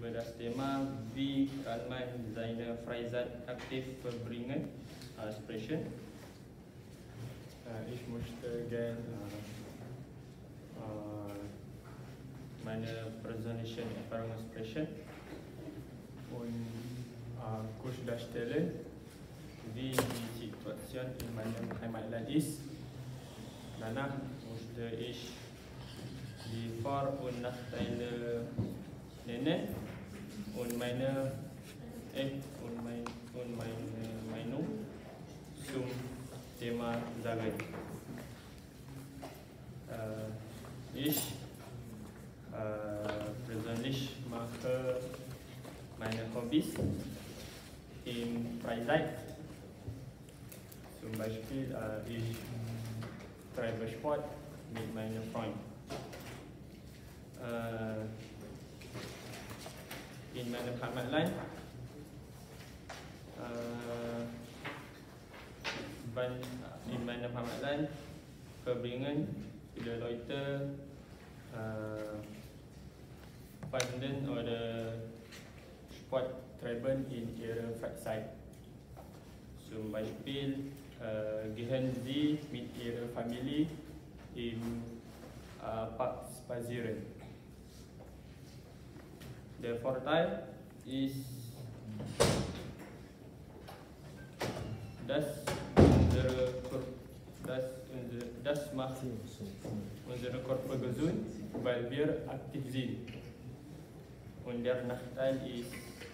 über das Thema, wie kann man seine Freizeit aktiv verbringen sprechen. Ich möchte gerne meine persönlichen Erfahrungen sprechen und kurz darstellen, wie die Situation in meinem Heimatland ist. Danach möchte ich die Vor- und Nachteile nennen und meine Meinung zum Thema sagen. Ich persönlich mache meine Hobbys in Freizeit. Zum Beispiel ich treibe Sport mit meinen Freunden. In meinem Heimatland verbringen viele Leute Fanden oder Sport treiben in ihrer Freizeit. Zum Beispiel gehen sie mit ihrer Familie im Park spazieren. Der Vorteil ist, das macht unsere Körper gesund, weil wir aktiv sind. Und der Nachteil ist,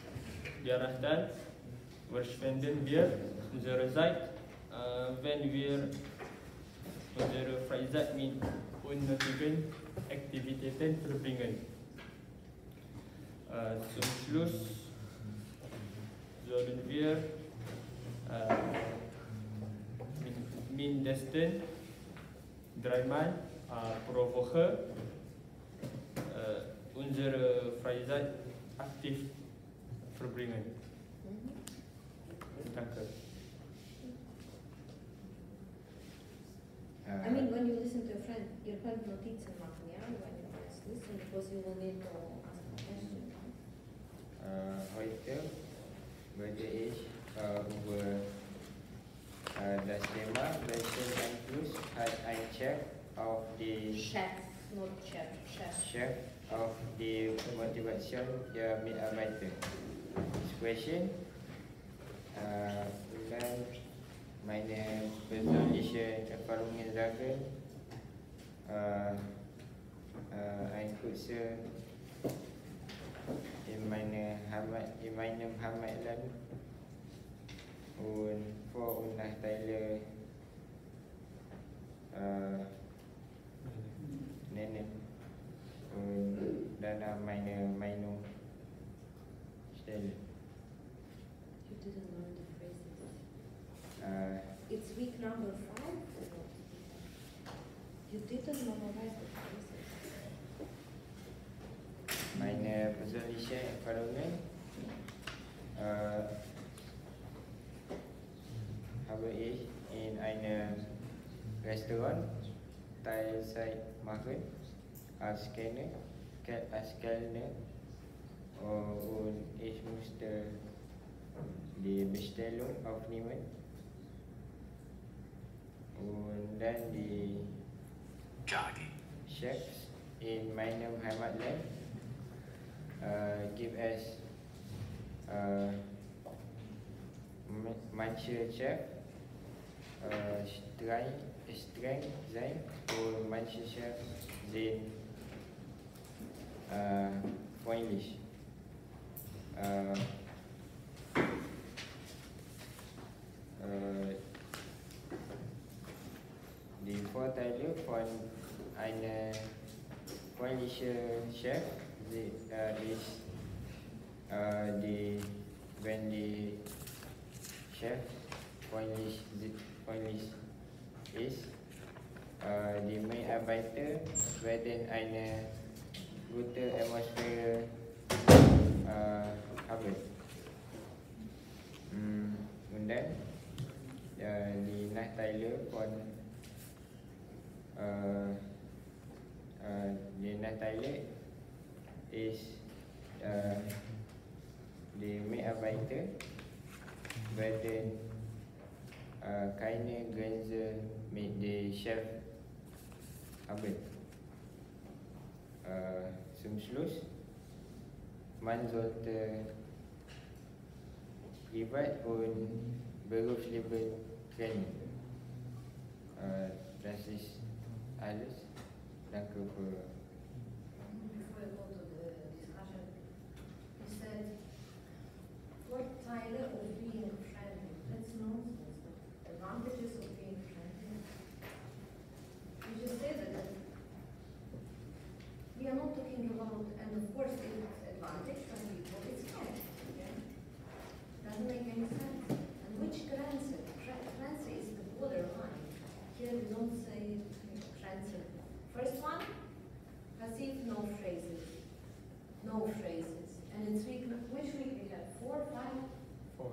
verschwenden wir unsere Zeit, wenn wir unsere Freizeit mit unnötigen Aktivitäten verbringen. Zum Schluss sollen wir mindestens 3 Mal pro Woche unsere Freizeit aktiv verbringen. Danke. I mean, when you listen to a friend, your friend Notizen machen, ja? When you just listen, because you will need to ask a question. Heute würde ich über das Thema welchen Einfluss hat ein Chef auf die Chef auf die Motivation der Mitarbeiter. This question dan meine persönliche Erfahrungen sagen ein Kurse in meinem Heimatland und Vor- und Nachteile nennen und danach meine Meinung stellen. You didn't learn the phrases. It's week number 5. You didn't memorize the phrases. Meine persönliche Erfahrungen habe ich in einem Restaurant Teilzeit machen als Kellner und ich musste die Bestellung aufnehmen und dann die Chefs in meinem Heimatland give us manche Chef streng sein und manche Chefs sind freundlich. Die Vorteile von einem freundlichen Chef ist, wenn die Chef freundlich ist, die Mitarbeiter werden eine gute Atmosphäre haben. Und dann die Nachteile von die Nachteile ist die Mitarbeiter werden keine Grenze mit dem Chef haben. Zum Schluss, man sollte privat und berufsleben trennen. Das ist alles. Danke für. Before I go to the discussion, you said Vorteile of being friendly. That's nonsense. Advantages of being friendly. You just said that we are not talking about, and of course it's advantage from people, it's fine. Okay? Doesn't make any sense. And which grenze? Grenze is the borderline. Here we don't say grenze. First one, passive, no phrases. No phrases. And it's week, which week we have? 4, 5? 4.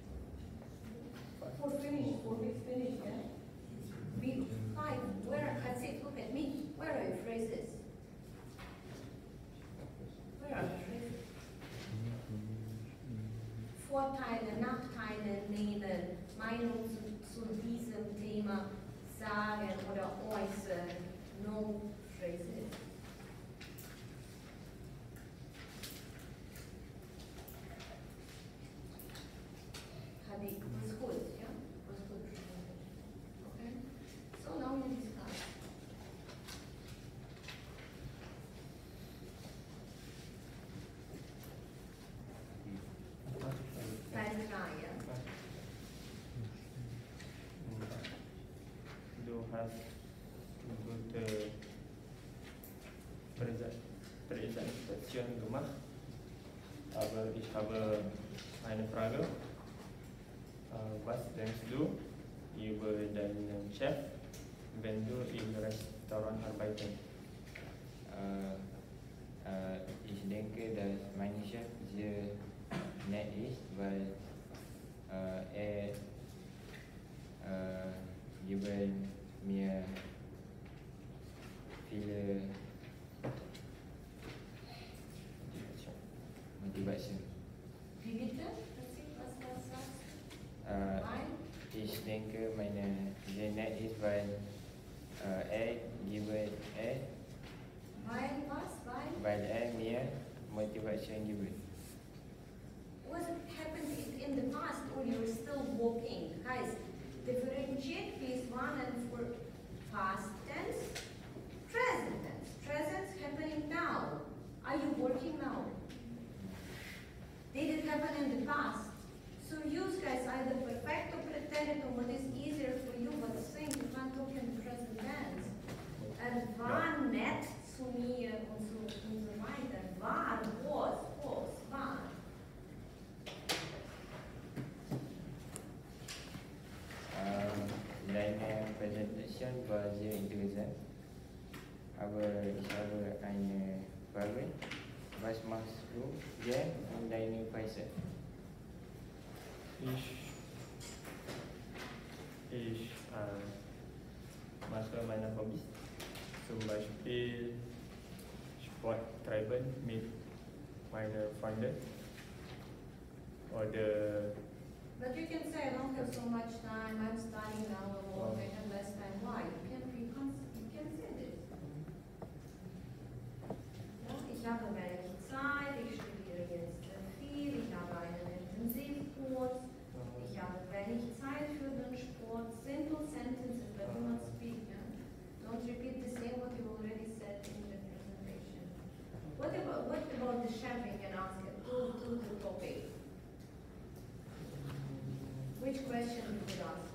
4 finished, 4 weeks finished, yeah? Week 5, where, passive, look at me. Where are your phrases? Where are the phrases? Vorteile, Nachteile nehmen, Meinung zu diesem Thema sagen oder äußern. No phrases. Hadi, was good, yeah? Was good. Okay? So now we discuss. Teil 3, ja? Du hast gute Präsentation gemacht, aber ich habe eine Frage. Was denkst du über deinen Chef, wenn du im Restaurant arbeitest? Ich denke, dass mein Chef sehr nett ist, weil er gibt mir viele Motivation. Wie bitte? Was sagst du? Nein? Ich denke, meine sehr nett ist, weil er gibt Weil was? weil er mir Motivation gibt. What happened in the past or you're still walking? Guys, differentiate please one and for past tense, present tense. Present happening now. Are you working now? Did it happen in the past? So use guys either perfecto pretérito, what is easier for you, but think you can't talk in present tense. War nett zu mir und so weiter. War, was, war. Deine Präsentation war sehr interessant, aber ich habe eine Frage. Was machst du gern in deiner Freizeit? Ich mache meine Hobbys, zum Beispiel Sport treiben mit meinen Freunden oder But you can say, I don't have so much time, I'm studying now, or I have less time. Why? You can say this. Ja, ich habe wenig Zeit, ich studiere jetzt viel, ich habe einen Intensivkurs, ich habe wenig Zeit für den Sport. Simple sentences, but do not speak. Yeah? Don't repeat the same what you already said in the presentation. What about the chef? You can ask it to the topic. Which question you could ask?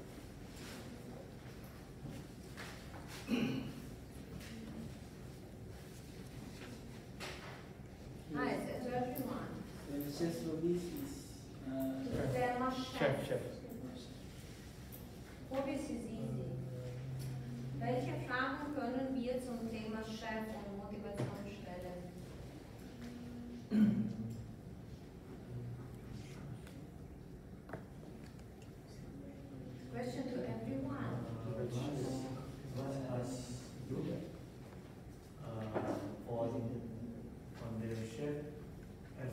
Hi, to everyone. Chef's hobbies is There must Chef. Hobbies is easy. Welche Fragen können wir zum Thema Chef und Motivation stellen? Question to everyone. what has you on the chef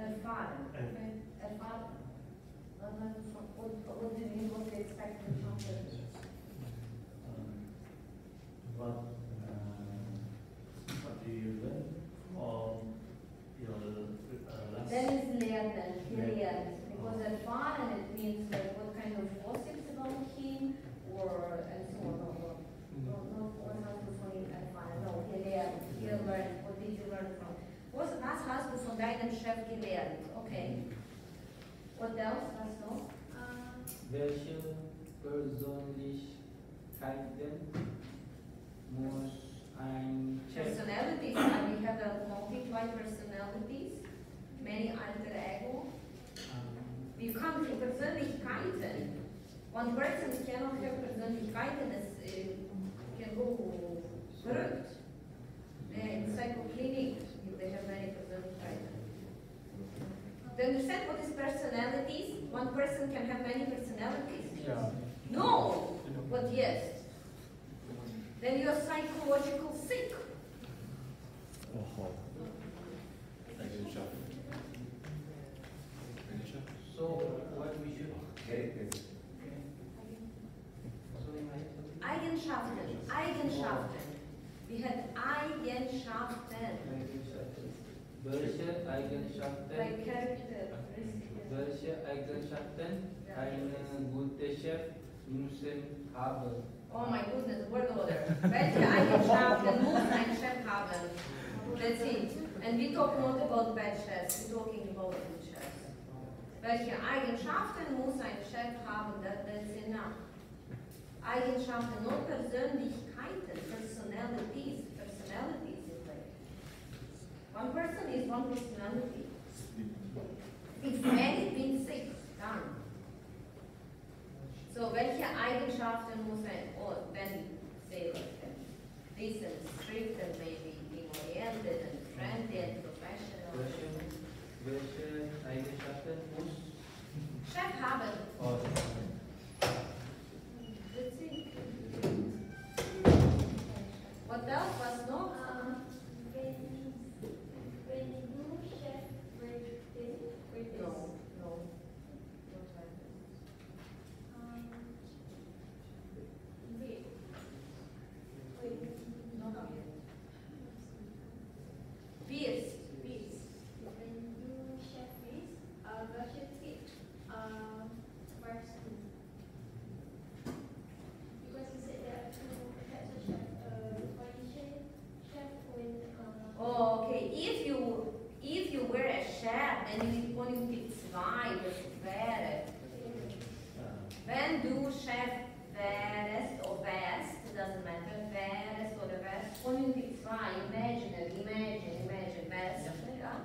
Erfahren. Okay. Erfahren. What do you mean? What do you expect from chapter? What do you learn from your last? Then is lernen, gelernt. Because erfahren, it means like what kind of gossips about him, or and so on. No, what hast du von ihm erfahren? No, gelernt, learned. What did you learn from? Was hast du von deinem Chef gelernt? Okay. What else? Was noch? Welche Persönlichkeiten muss ein Chef Personalities. We have a multiply personalities, many alter ego. We come to Persönlichkeiten. One person cannot have Persönlichkeiten, can go verrückt. In psychoclinic, they have many Persönlichkeiten. Do you understand what is personalities? One person can have many personalities. Yeah. No, but yes. Then you are psychological sick. So what we should Eigenschaften. We had Eigenschaften. welche Eigenschaften Like character. ein guter Chef müssen haben? Oh my goodness, word order. Welche Eigenschaften muss ein Chef haben? That's it. And we talk not about bad chefs, we're talking about good chefs. Welche Eigenschaften muss ein Chef haben? That's enough. Eigenschaften, not Persönlichkeiten, personalities. Personalities is like one person is one personality. It's many been sick, done. So welche Eigenschaften muss ein, or then say like decent, strict, and maybe being oriented and friendly and professional. Welche Eigenschaften muss Chef haben. Oh, That's it. What else was noch? No, no. Not like that. Not yet. Fierce. Oh, okay. If you were a chef, then you only pick zwei, das wäre. When do chef wärest or wärst, doesn't matter, wärest oder wärst, only pick zwei, imagine, wärst, ja?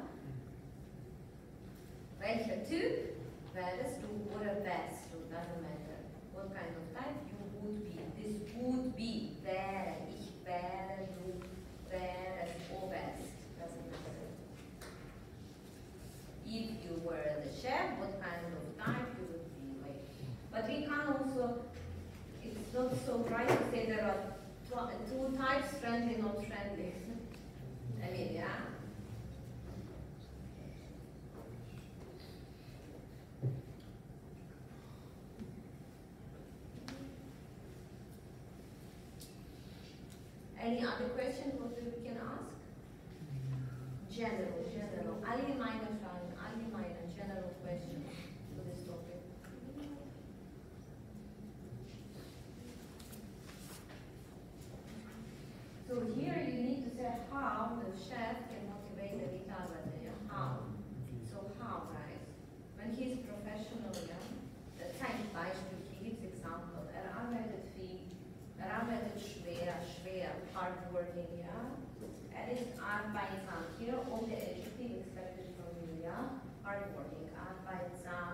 Welcher Typ wärst du oder wärst du, doesn't matter. What kind of type you would be. This would be, wäre, ich wäre, du wärest, or wärst, doesn't matter. If you were the chef, what kind of type you would be like. But we can also, it's not so right to say there are two types, friendly, not friendly. I mean, yeah. Any other questions what we can ask? General. Allgemeine Fragen, allgemeine, general questions to this topic. So here you need to say how the chef can motivate the mitarbeiter. How? So how, guys? When he's professional, yeah? That's ein Beispiel, he gives example. Arbeitet viel, arbeitet schwer, hardworking, yeah? Ist arbeitsam. Here all the adjective expected from you, yeah? Hardworking, arbeitsam.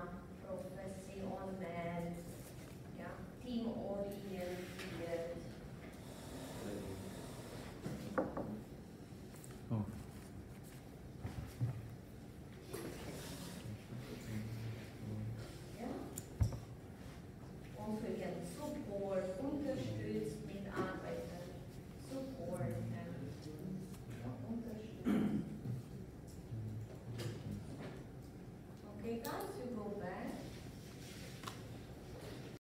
Amerikas, you go